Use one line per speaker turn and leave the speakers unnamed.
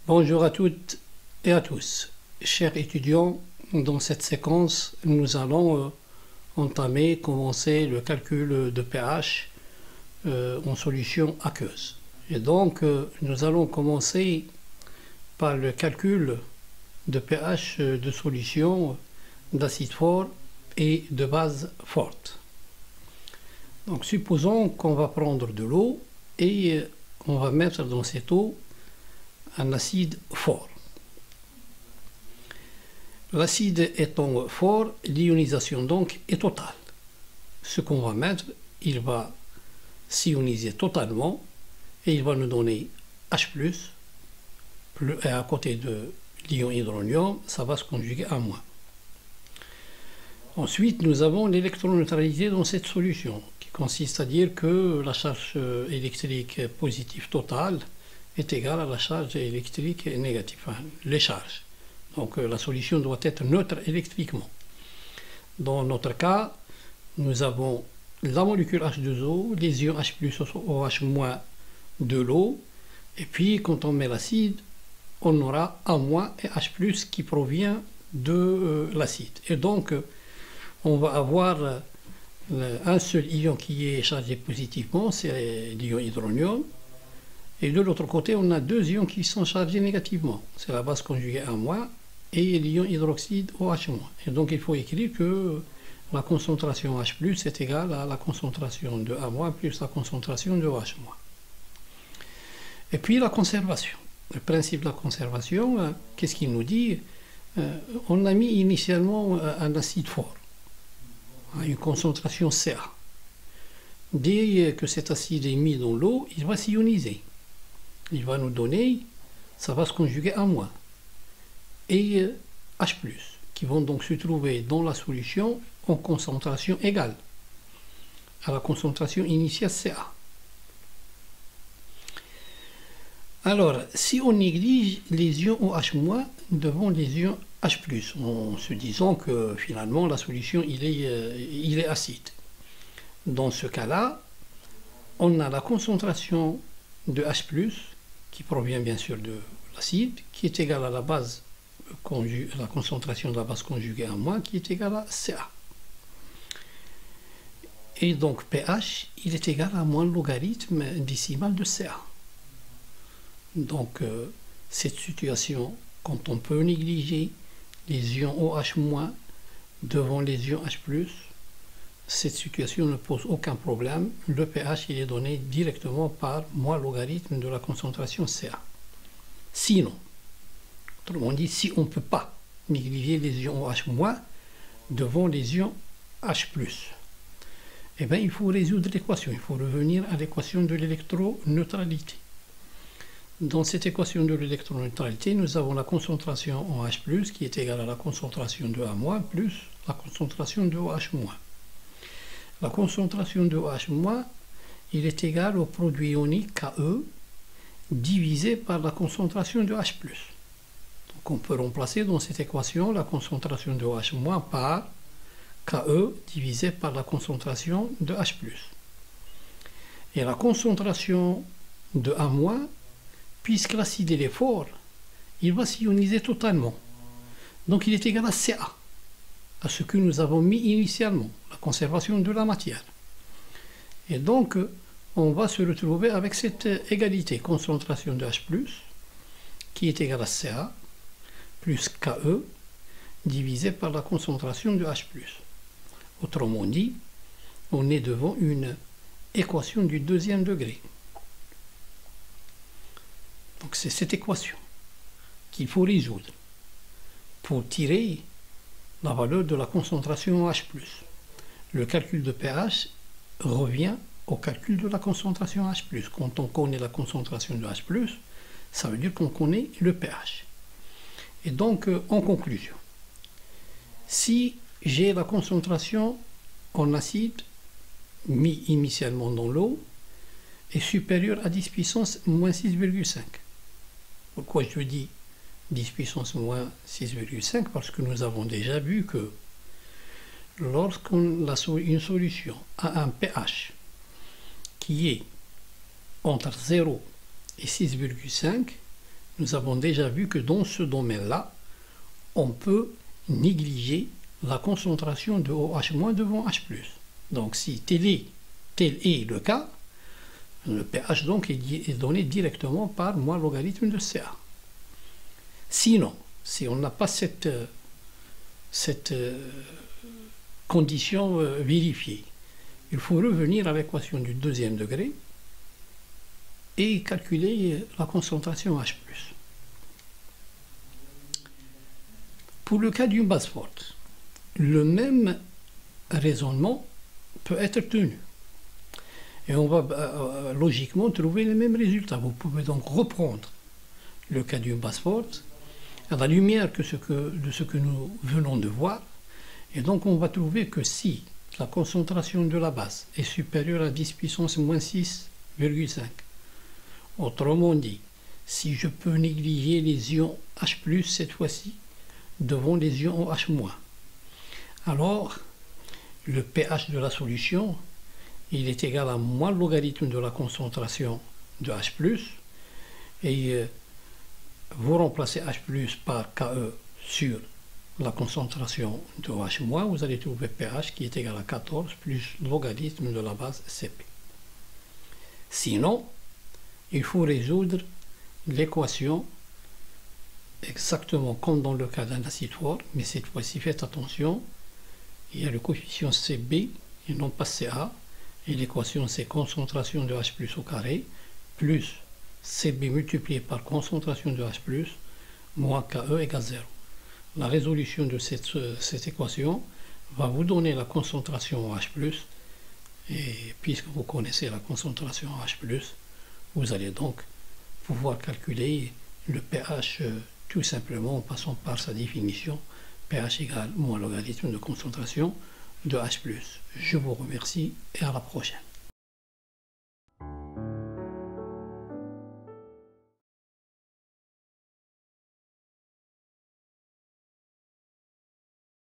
Bonjour à toutes et à tous. Chers étudiants, dans cette séquence, nous allons commencer le calcul de pH en solution aqueuse. Et donc, nous allons commencer par le calcul de pH de solution d'acide fort et de base forte. Donc, supposons qu'on va prendre de l'eau et on va mettre dans cette eau un acide fort. L'acide étant fort, l'ionisation donc est totale. Ce qu'on va mettre, il va s'ioniser totalement et il va nous donner H+, et à côté de l'ion hydronium, ça va se conjuguer à moins. Ensuite, nous avons l'électroneutralité dans cette solution, qui consiste à dire que la charge électrique positive totale est égale à la charge électrique négative, enfin, les charges. Donc la solution doit être neutre électriquement. Dans notre cas, nous avons la molécule H2O, les ions H+, OH- de l'eau, et puis quand on met l'acide, on aura A- et H+, qui provient de l'acide. Et donc, on va avoir un seul ion qui est chargé positivement, c'est l'ion hydronium. Et de l'autre côté, on a deux ions qui sont chargés négativement. C'est la base conjuguée A- et l'ion hydroxyde OH-. Et donc, il faut écrire que la concentration H+ est égale à la concentration de A- plus la concentration de OH-. Et puis, la conservation. Le principe de la conservation, qu'est-ce qu'il nous dit? On a mis initialement un acide fort, à une concentration Ca. Dès que cet acide est mis dans l'eau, il va s'ioniser. Il va nous donner, ça va se conjuguer à moins, et H+, qui vont donc se trouver dans la solution en concentration égale à la concentration initiale Ca. Alors, si on néglige les ions OH- devant les ions H+, en se disant que finalement la solution il est acide. Dans ce cas-là, on a la concentration de H+, qui provient bien sûr de l'acide, qui est égale à la concentration de la base conjuguée à moins, qui est égale à Ca. Et donc pH, il est égal à moins logarithme décimal de Ca. Donc cette situation, quand on peut négliger les ions OH- devant les ions H+, cette situation ne pose aucun problème. Le pH il est donné directement par moins logarithme de la concentration Ca. Sinon, autrement dit, si on ne peut pas négliger les ions OH- devant les ions H+, eh bien, il faut résoudre l'équation. Il faut revenir à l'équation de l'électroneutralité. Dans cette équation de l'électroneutralité, nous avons la concentration en H+, qui est égale à la concentration de A- plus la concentration de OH-. La concentration de OH-, il est égal au produit ionique Ke divisé par la concentration de H+. Donc on peut remplacer dans cette équation la concentration de OH- par Ke divisé par la concentration de H+. Et la concentration de A-, puisque l'acide est fort, il va s'ioniser totalement. Donc il est égal à Ca, à ce que nous avons mis initialement, la conservation de la matière. Et donc, on va se retrouver avec cette égalité, concentration de H+, qui est égale à Ca, plus Ke, divisé par la concentration de H+. Autrement dit, on est devant une équation du deuxième degré. Donc c'est cette équation qu'il faut résoudre pour tirer la valeur de la concentration H+. Le calcul de pH revient au calcul de la concentration H+. Quand on connaît la concentration de H+, ça veut dire qu'on connaît le pH. Et donc, en conclusion, si j'ai la concentration en acide mis initialement dans l'eau est supérieure à 10 puissance moins 6,5. Pourquoi je dis 10 puissance moins 6,5? Parce que nous avons déjà vu que lorsqu'une solution a un pH qui est entre 0 et 6,5, nous avons déjà vu que dans ce domaine-là, on peut négliger la concentration de OH- devant H+. Donc si tel est le cas, le pH donc est donné directement par moins logarithme de CA. Sinon, si on n'a pas cette condition vérifiée, il faut revenir à l'équation du deuxième degré et calculer la concentration H+. Pour le cas d'une base forte, le même raisonnement peut être tenu. Et on va logiquement trouver les mêmes résultats. Vous pouvez donc reprendre le cas d'une base forte à la lumière de ce que nous venons de voir. Et donc on va trouver que si la concentration de la base est supérieure à 10 puissance moins 6,5, autrement dit, si je peux négliger les ions H+, cette fois-ci, devant les ions OH-, alors le pH de la solution, il est égal à moins le logarithme de la concentration de H+, et vous remplacez H+ par Ke sur la concentration de OH-, vous allez trouver pH qui est égal à 14 plus logarithme de la base Cp. Sinon, il faut résoudre l'équation exactement comme dans le cas d'un acide fort, mais cette fois-ci, faites attention, il y a le coefficient Cb et non pas Ca, et l'équation c'est concentration de H+ au carré, plus Cb multiplié par concentration de H+, moins Ke égale 0. La résolution de cette équation va vous donner la concentration en H+, et puisque vous connaissez la concentration en H+, vous allez donc pouvoir calculer le pH tout simplement en passant par sa définition, pH égale moins logarithme de concentration de H+. Je vous remercie et à la prochaine.